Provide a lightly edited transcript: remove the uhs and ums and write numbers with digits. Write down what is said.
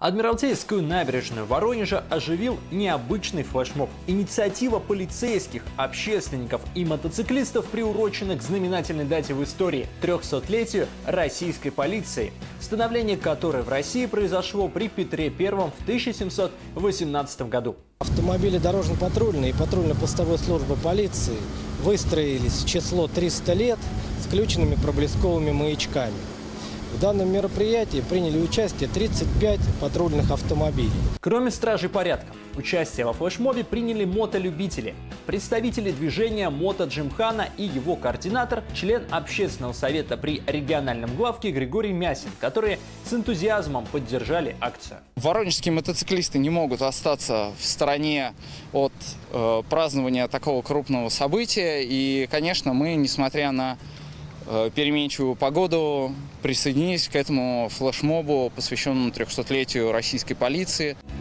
Адмиралтейскую набережную Воронежа оживил необычный флешмоб. Инициатива полицейских, общественников и мотоциклистов приурочена к знаменательной дате в истории – 300-летию российской полиции, становление которой в России произошло при Петре I в 1718 году. Автомобили дорожно-патрульной и патрульно-постовой службы полиции выстроились в число 300 лет с включенными проблесковыми маячками. В данном мероприятии приняли участие 35 патрульных автомобилей. Кроме стражей порядка, участие во флешмобе приняли мотолюбители, представители движения «Мото-Джимхана» и его координатор, член общественного совета при региональном главке Григорий Мясин, которые с энтузиазмом поддержали акцию. Воронежские мотоциклисты не могут остаться в стороне от празднования такого крупного события. И, конечно, мы, несмотря на переменчивую погоду, присоединились к этому флешмобу, посвященному 300-летию российской полиции.